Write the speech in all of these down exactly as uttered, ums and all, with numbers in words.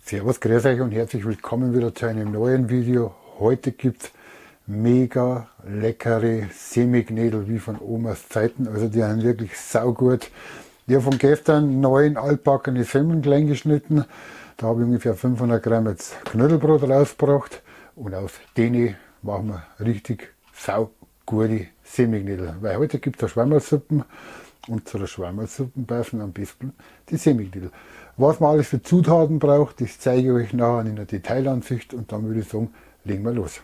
Servus, grüß euch und herzlich willkommen wieder zu einem neuen Video. Heute gibt es mega leckere Semiknödel wie von Omas Zeiten. Also die sind wirklich saugut. Ich habe von gestern neun altbackene Semmeln klein geschnitten. Da habe ich ungefähr fünfhundert Gramm jetzt Knödelbrot rausgebracht. Und aus denen machen wir richtig saugute Semiknödel. Weil heute gibt es eine Schwammersuppen. Und zu der Schwammersuppe passen am besten die Semiknödel. Was man alles für Zutaten braucht, das zeige ich euch nachher in der Detailansicht und dann würde ich sagen, legen wir los.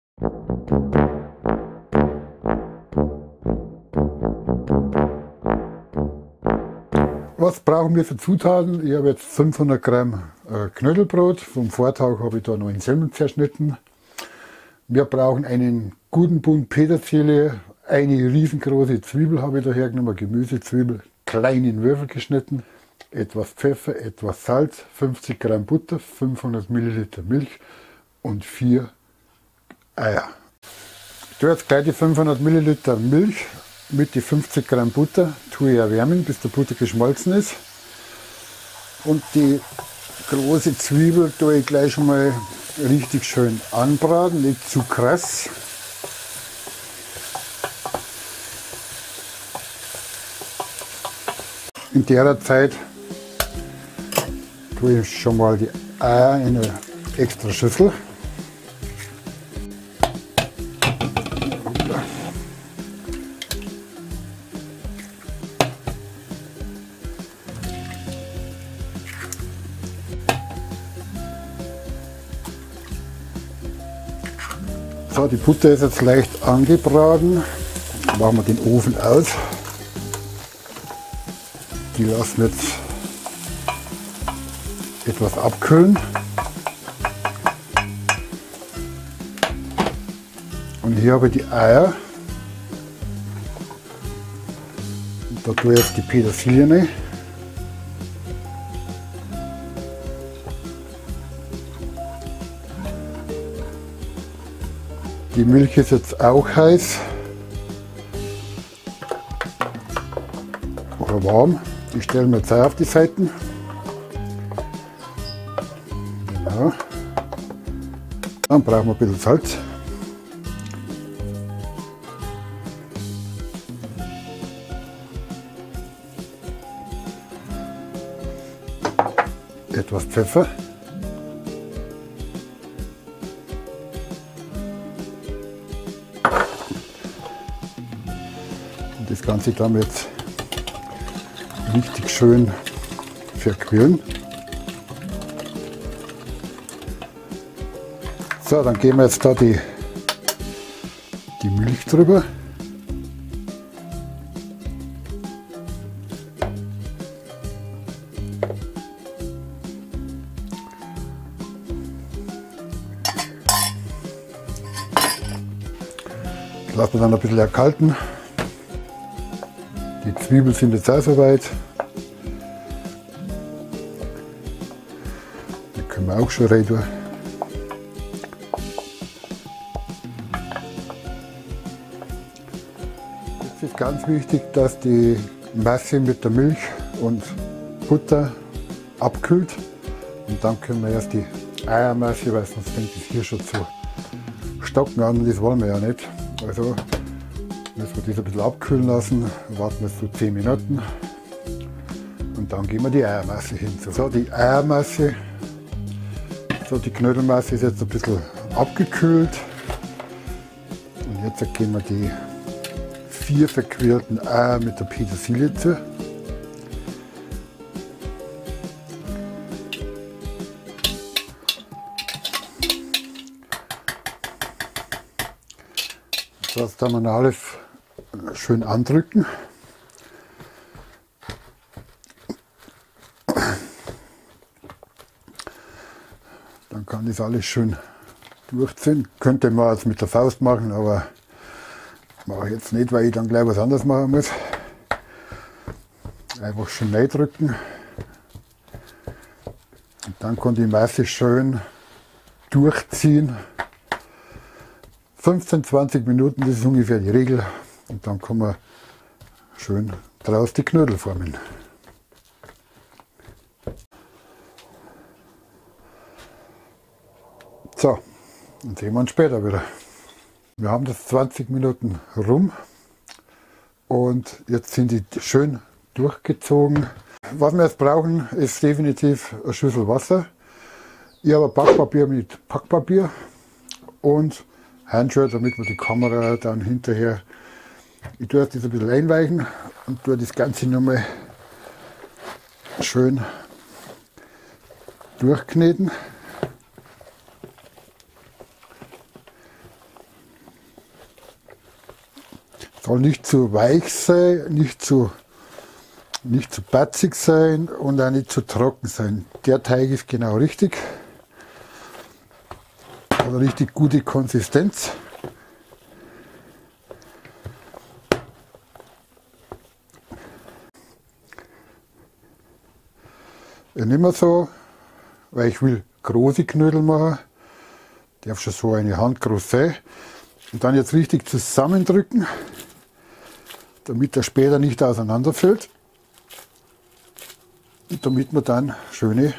Was brauchen wir für Zutaten? Ich habe jetzt fünfhundert Gramm Knödelbrot. Vom Vortag habe ich da neun Semmeln zerschnitten. Wir brauchen einen guten Bund Petersilie, eine riesengroße Zwiebel habe ich da hergenommen, Gemüsezwiebel, klein in Würfel geschnitten. Etwas Pfeffer, etwas Salz, fünfzig Gramm Butter, fünfhundert Milliliter Milch und vier Eier. Ich tue jetzt gleich die fünfhundert Milliliter Milch mit die fünfzig Gramm Butter, tue ich erwärmen, bis der Butter geschmolzen ist. Und die große Zwiebel tue ich gleich schon mal richtig schön anbraten, nicht zu krass. In der Zeit tue ich schon mal die Eier in eine extra Schüssel. So, die Butter ist jetzt leicht angebraten. Machen wir den Ofen aus. Die lassen jetzt etwas abkühlen. Und hier habe ich die Eier. Und da tue ich jetzt die Petersilie rein. Die Milch ist jetzt auch heiß. Oder warm. Die stellen wir jetzt auch auf die Seiten. Genau. Dann brauchen wir ein bisschen Salz. Etwas Pfeffer. Und das Ganze dann jetzt richtig schön verquirlen. So, dann geben wir jetzt da die, die Milch drüber. Das lassen wir dann ein bisschen erkalten. Die Zwiebeln sind jetzt auch soweit. Die können wir auch schon rein tun. Jetzt ist ganz wichtig, dass die Masse mit der Milch und Butter abkühlt. Und dann können wir erst die Eiermasse, weil sonst fängt es hier schon zu stocken an und das wollen wir ja nicht. Also müssen wir das ein bisschen abkühlen lassen, warten wir so zehn Minuten und dann geben wir die Eiermasse hin. So, die Eiermasse, so die Knödelmasse ist jetzt ein bisschen abgekühlt und jetzt geben wir die vier verquirlten Eier mit der Petersilie zu. Das kann man alles schön andrücken. Dann kann das alles schön durchziehen. Könnte man jetzt mit der Faust machen, aber mache ich jetzt nicht, weil ich dann gleich was anderes machen muss. Einfach schön reindrücken. Und dann kann die Masse schön durchziehen. fünfzehn, zwanzig Minuten, das ist ungefähr die Regel. Und dann kann man schön draus die Knödel formen. So, dann sehen wir uns später wieder. Wir haben das zwanzig Minuten rum und jetzt sind die schön durchgezogen. Was wir jetzt brauchen, ist definitiv eine Schüssel Wasser. Ich habe ein Backpapier mit Packpapier und Handschuhe, damit wir die Kamera dann hinterher. Ich tue das ein bisschen einweichen und tue das Ganze nochmal schön durchkneten. Soll nicht zu weich sein, nicht zu, nicht zu batzig sein und auch nicht zu trocken sein. Der Teig ist genau richtig. Eine richtig gute Konsistenz. Ich nehme so, weil ich will große Knödel machen. Darf schon so eine Hand groß sein. Und dann jetzt richtig zusammendrücken, damit er später nicht auseinanderfällt. Und damit man dann schöne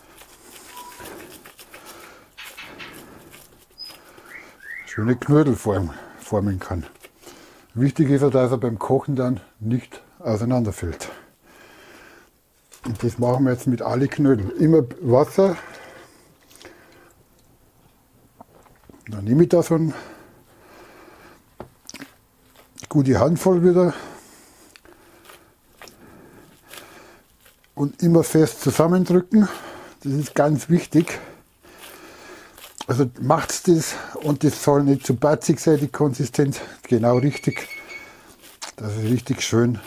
schöne Knödel form, formen kann. Wichtig ist, dass er beim Kochen dann nicht auseinanderfällt. Und das machen wir jetzt mit allen Knödeln. Immer Wasser. Dann nehme ich da so eine gute Handvoll wieder. Und immer fest zusammendrücken. Das ist ganz wichtig. Also macht das und das soll nicht zu batzig sein, die Konsistenz. Genau richtig. Dass es richtig schön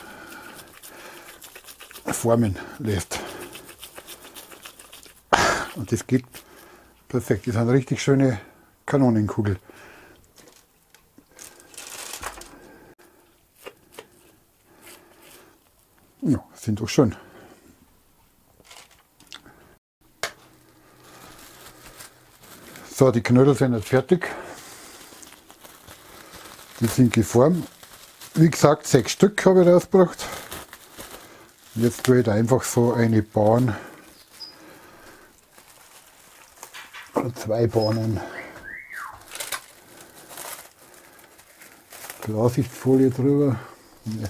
formen lässt. Und das geht perfekt. Das ist eine richtig schöne Kanonenkugel. Ja, sind doch schön. So, die Knödel sind jetzt fertig. Die sind geformt. Wie gesagt, sechs Stück habe ich rausgebracht. Jetzt tue ich da einfach so eine Bahn oder zwei Bahnen Klarsichtfolie drüber. Nee.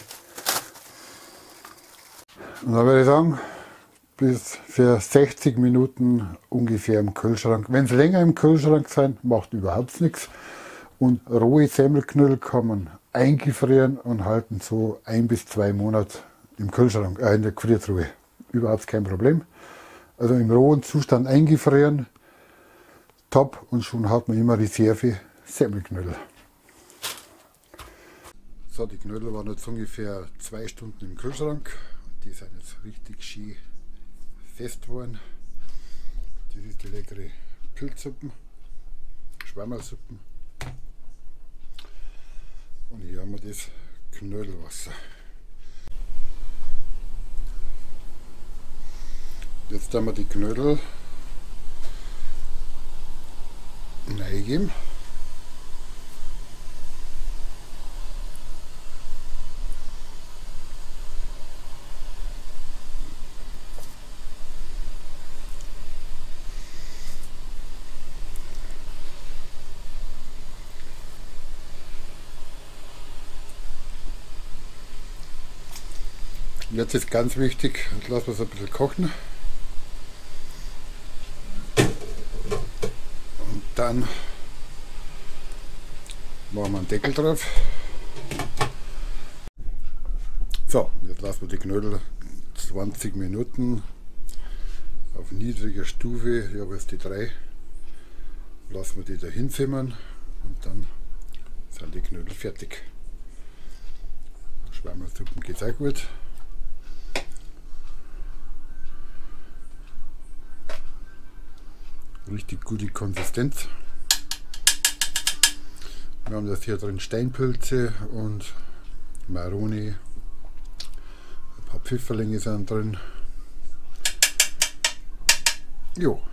Und dann würde ich sagen, bis für sechzig Minuten ungefähr im Kühlschrank. Wenn es länger im Kühlschrank sind, macht überhaupt nichts. Und rohe Semmelknödel kann man eingefrieren und halten so ein bis zwei Monate im Kühlschrank, äh, in der Gefriertruhe. Überhaupt kein Problem. Also im rohen Zustand eingefrieren, top, und schon hat man immer Reserve Semmelknödel. So, die Knödel waren jetzt ungefähr zwei Stunden im Kühlschrank. Die sind jetzt richtig schön fest geworden. Das ist die leckere Pilzsuppen, Schwammersuppen. Und hier haben wir das Knödelwasser. Jetzt haben wir die Knödel reingeben. Jetzt ist ganz wichtig, jetzt lassen wir es ein bisschen kochen. Und dann machen wir einen Deckel drauf. So, jetzt lassen wir die Knödel zwanzig Minuten auf niedriger Stufe. Ich habe jetzt die drei. Lassen wir die da hinsimmern und dann sind die Knödel fertig. Schwammersuppen geht auch gut. Richtig gute Konsistenz. Wir haben das hier drin Steinpilze und Maroni. Ein paar Pfifferlinge sind drin. Jo.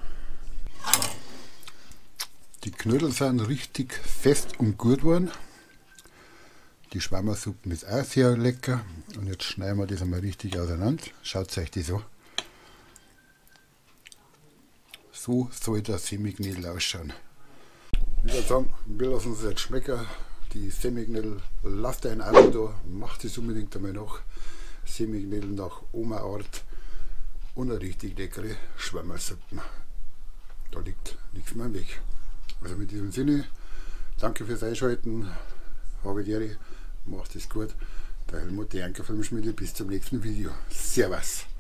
Die Knödel sind richtig fest und gut geworden. Die Schwammersuppen ist auch sehr lecker. Und jetzt schneiden wir das einmal richtig auseinander. Schaut euch das an. So soll der Semmelknödel ausschauen. Ich würde sagen, wir lassen es jetzt schmecken. Die Semmelknödel, lasst ein Abo da, macht es unbedingt einmal nach. Semmelknödel nach Oma-Art und eine richtig leckere Schwammersuppe. Da liegt nichts mehr im Weg. Also mit diesem Sinne, danke fürs Einschalten, habe die Ehre, macht es gut. Der Helmut, die Anker Filmschmiede, bis zum nächsten Video. Servus!